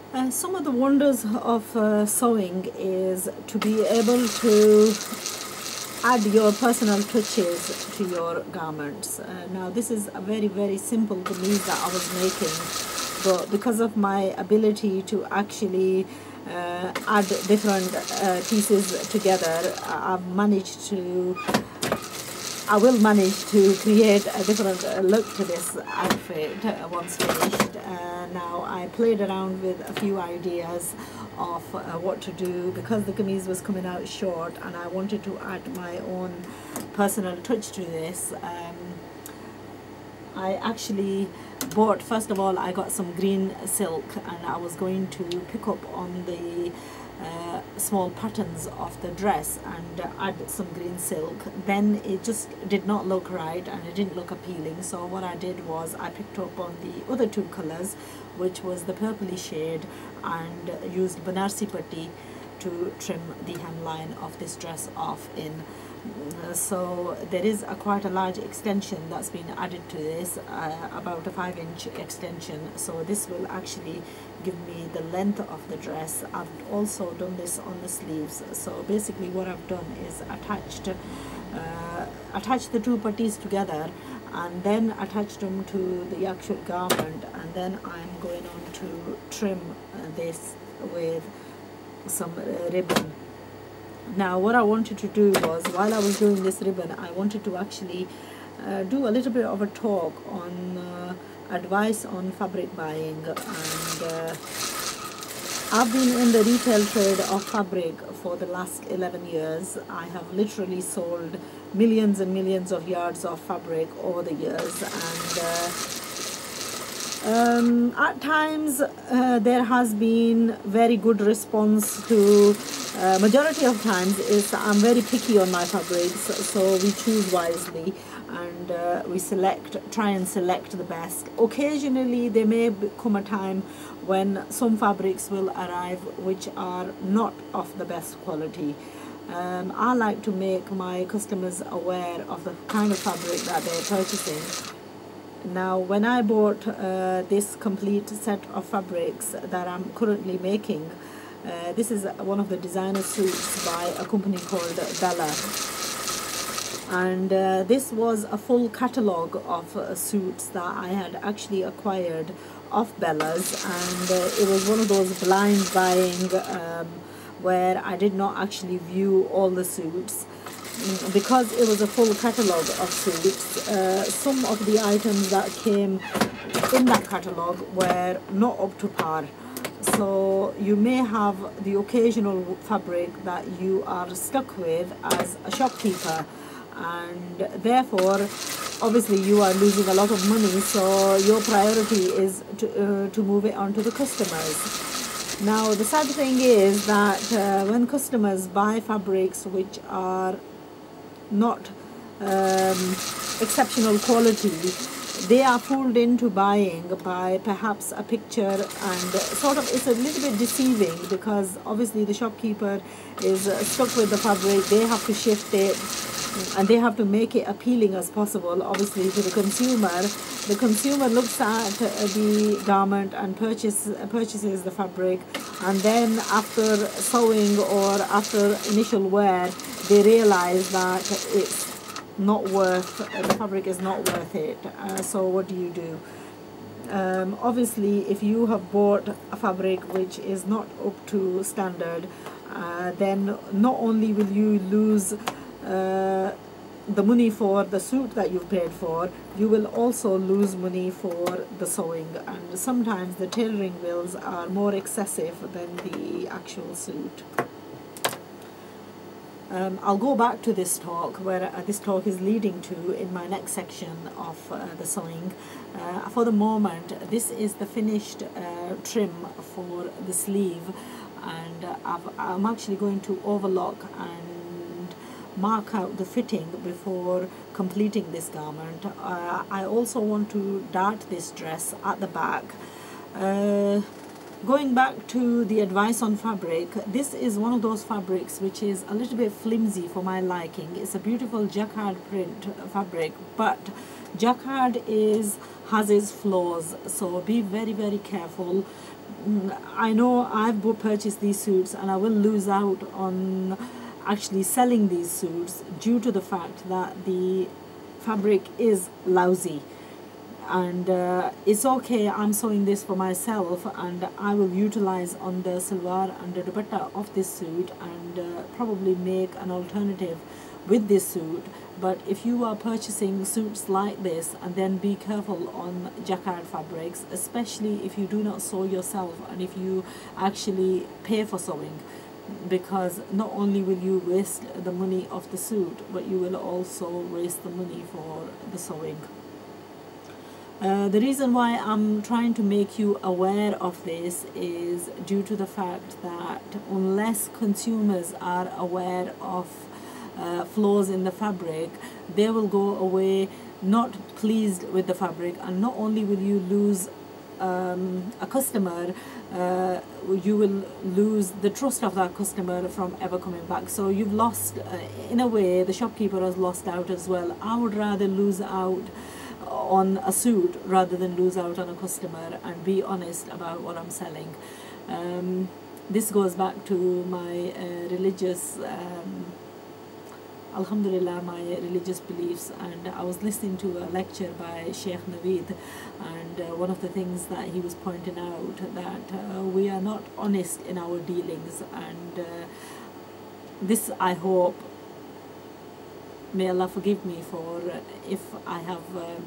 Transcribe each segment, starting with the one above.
Some of the wonders of sewing is to be able to add your personal touches to your garments. Now this is a very simple kameez that I was making, but because of my ability to actually add different pieces together, I will manage to create a different look to this outfit once finished. Now I played around with a few ideas of what to do because the kameez was coming out short and I wanted to add my own personal touch to this. I actually bought, first of all, I got some green silk and I was going to pick up on the small patterns of the dress and add some green silk. Then it just did not look right and it didn't look appealing, so what I did was I picked up on the other two colors, which was the purpley shade, and used Banarsi putty to trim the hemline of this dress off in. So there is quite a large extension that's been added to this, about a 5-inch extension, so this will actually give me the length of the dress. I've also done this on the sleeves, so basically what I've done is attached the two putties together and then attached them to the actual garment, and then I'm going on to trim this with some ribbon. Now what I wanted to do was, while I was doing this ribbon, I wanted to actually do a little bit of a talk on advice on fabric buying. And I've been in the retail trade of fabric for the last 11 years. I have literally sold millions and millions of yards of fabric over the years, and at times there has been very good response to. Majority of times is I'm very picky on my fabrics, so we choose wisely and we try and select the best. Occasionally there may come a time when some fabrics will arrive which are not of the best quality. I like to make my customers aware of the kind of fabric that they're purchasing. Now when I bought this complete set of fabrics that I'm currently making, this is one of the designer suits by a company called Bella, and this was a full catalogue of suits that I had actually acquired of Bella's, and it was one of those blind buying where I did not actually view all the suits. Because it was a full catalogue of suits, some of the items that came in that catalogue were not up to par. So you may have the occasional fabric that you are stuck with as a shopkeeper, and therefore obviously you are losing a lot of money, so your priority is to move it on to the customers. Now the sad thing is that when customers buy fabrics which are not exceptional quality, they are fooled into buying by perhaps a picture, and sort of it's a little bit deceiving because obviously the shopkeeper is stuck with the fabric. They have to shift it and they have to make it appealing as possible, obviously, to the consumer. The consumer looks at the garment and purchases the fabric, and then after sewing or after initial wear, they realize that it's not worth, the fabric is not worth it. So what do? Obviously if you have bought a fabric which is not up to standard, then not only will you lose the money for the suit that you've paid for, you will also lose money for the sewing, and sometimes the tailoring bills are more excessive than the actual suit. I'll go back to this talk, where this talk is leading to in my next section of the sewing. For the moment, this is the finished trim for the sleeve, and I'm actually going to overlock and mark out the fitting before completing this garment. I also want to dart this dress at the back. Going back to the advice on fabric, this is one of those fabrics which is a little bit flimsy for my liking. It's a beautiful jacquard print fabric, but jacquard has its flaws, so be very, very careful. I know I've purchased these suits and I will lose out on actually selling these suits due to the fact that the fabric is lousy. And it's okay, I'm sewing this for myself and I will utilize on the salwar and the dupatta of this suit and probably make an alternative with this suit. But if you are purchasing suits like this, and then be careful on jacquard fabrics, especially if you do not sew yourself and if you actually pay for sewing, because not only will you waste the money of the suit, but you will also waste the money for the sewing. The reason why I'm trying to make you aware of this is due to the fact that unless consumers are aware of flaws in the fabric, they will go away not pleased with the fabric, and not only will you lose a customer, you will lose the trust of that customer from ever coming back. So you've lost, in a way, the shopkeeper has lost out as well. I would rather lose out on a suit rather than lose out on a customer, and be honest about what I'm selling. This goes back to my religious Alhamdulillah, my religious beliefs, and I was listening to a lecture by Sheikh Naveed, and one of the things that he was pointing out that we are not honest in our dealings, and this I hope, may Allah forgive me for if I have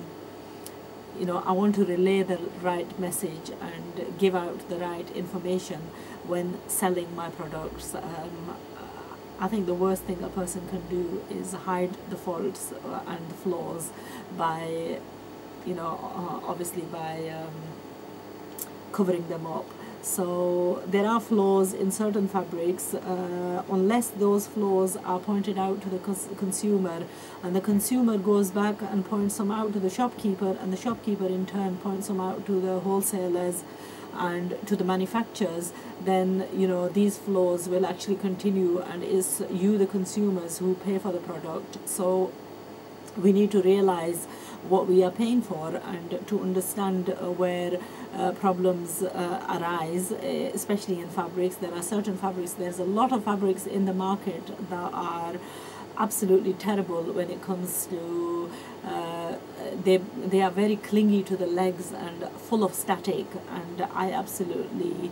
I want to relay the right message and give out the right information when selling my products. I think the worst thing a person can do is hide the faults and the flaws by, obviously by covering them up. So there are flaws in certain fabrics. Unless those flaws are pointed out to the consumer, and the consumer goes back and points them out to the shopkeeper, and the shopkeeper in turn points them out to the wholesalers and to the manufacturers, then these flaws will actually continue, and it's you, the consumers, who pay for the product. So we need to realize what we are paying for, and to understand where problems arise, especially in fabrics. There are certain fabrics, there's a lot of fabrics in the market that are absolutely terrible when it comes to they are very clingy to the legs and full of static, and I absolutely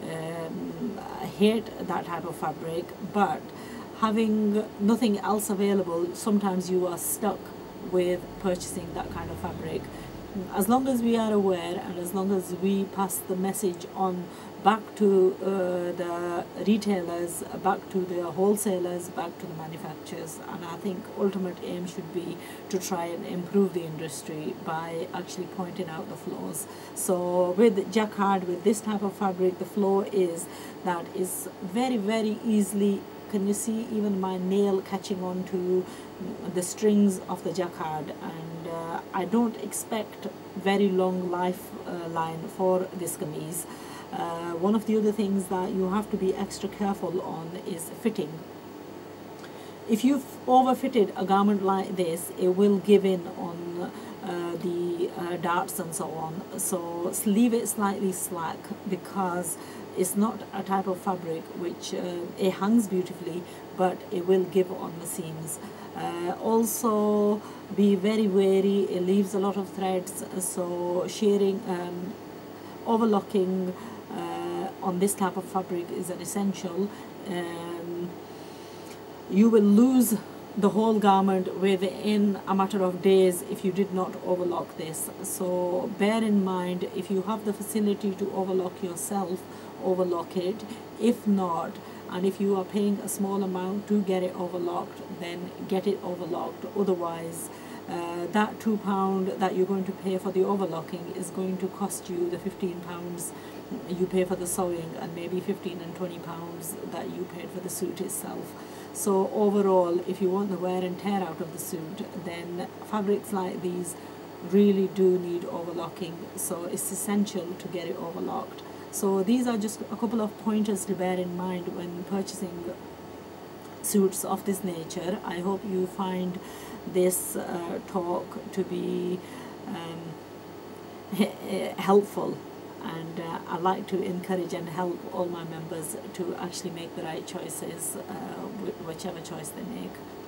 hate that type of fabric. But having nothing else available, sometimes you are stuck with purchasing that kind of fabric. As long as we are aware, and as long as we pass the message on back to the retailers, back to the wholesalers, back to the manufacturers, and I think ultimate aim should be to try and improve the industry by actually pointing out the flaws. So with jacquard, with this type of fabric, the flaw is that it's very, very easily, can you see even my nail catching on to the strings of the jacquard, and I don't expect very long lifeline for this kameez. One of the other things that you have to be extra careful on is fitting. If you've overfitted a garment like this, it will give in on the darts and so on. So leave it slightly slack, because it's not a type of fabric which it hangs beautifully, but it will give on the seams. Also be very wary, it leaves a lot of threads, so shearing, overlocking on this type of fabric is an essential. You will lose the whole garment within a matter of days if you did not overlock this. So bear in mind, if you have the facility to overlock yourself, overlock it. If not, and if you are paying a small amount to get it overlocked, then get it overlocked. Otherwise, that £2 that you're going to pay for the overlocking is going to cost you the £15 you pay for the sewing, and maybe £15 and £20 that you paid for the suit itself. So overall, if you want the wear and tear out of the suit, then fabrics like these really do need overlocking. So it's essential to get it overlocked. So these are just a couple of pointers to bear in mind when purchasing suits of this nature. I hope you find this talk to be helpful, and I like to encourage and help all my members to actually make the right choices, whichever choice they make.